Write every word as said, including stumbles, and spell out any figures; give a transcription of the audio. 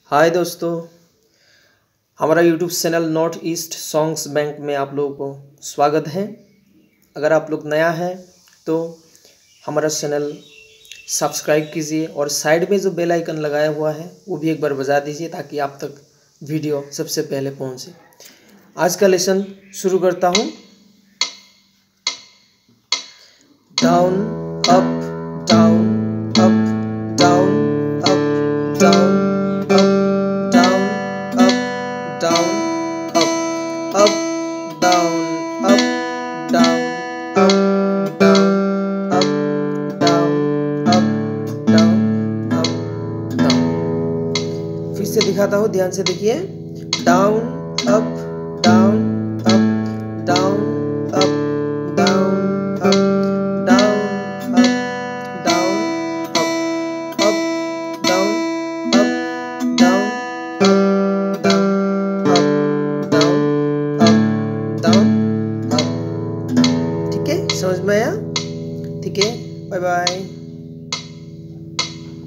हाय दोस्तों, हमारा YouTube channel North East songs bank में आप लोगों को स्वागत है। अगर आप लोग नया है तो हमारा चैनल सब्सक्राइब कीजिए और साइड में जो बेल आइकन लगाया हुआ है वो भी एक बार बजा दीजिए ताकि आप तक वीडियो सबसे पहले पहुंचे। आज का लेसन शुरू करता हूँ। Down up down up down up down up down up down up up down up down up down up down up down up down. फिर से दिखाता हूँ, ध्यान से देखिए। Down up down up down up down up down up down up up down up down up down up down up down up. ठीक है, समझ में आया? ठीक है, बाय बाय।